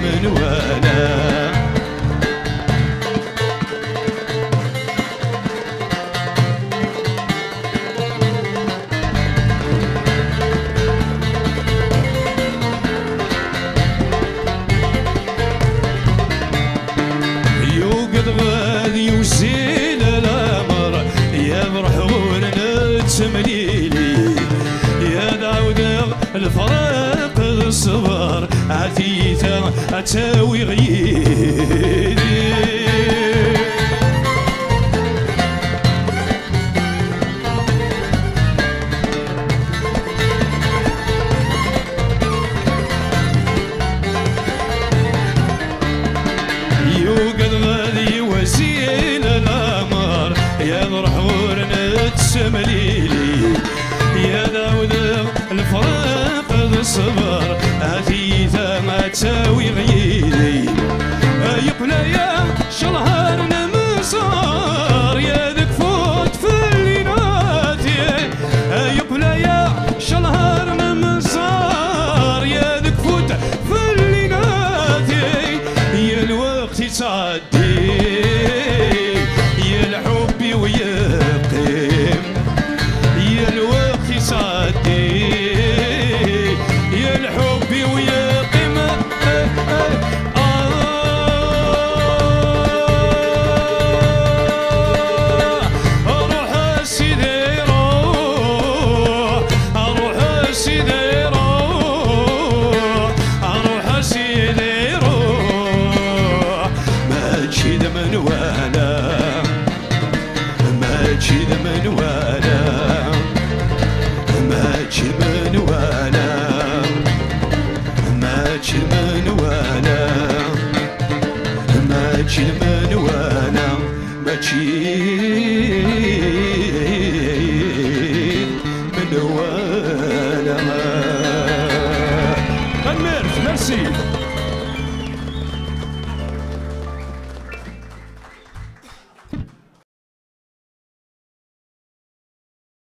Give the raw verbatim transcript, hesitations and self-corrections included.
من وانا يوقد غادي وزين الامر يا مرحون نتمليلي يا داود الفراق الصبر عتيتا اتاوي غيدي يوقد غادي وزين الامر يا مرحون نتمليلي يا داود الفراق الصبر هاتيتا ما تساوي غيري يقلا يا شلهر نمصار يا ذك فوت في اللينات يقلا يا شلهر نمصار يا ذك فوت في اللينات يا الوقت يتعدي يا الحب ويقيم يا الوقت يتعدي يا الحب ويقيم روح سيدي روح روح سيدي روح روح سيدي روح ما تشيد من وانا ما تشيد من وانا ما تشيد من وانا ما تشيد من وانا ما تشيد من وانا ما تشيد من وانا. Merci.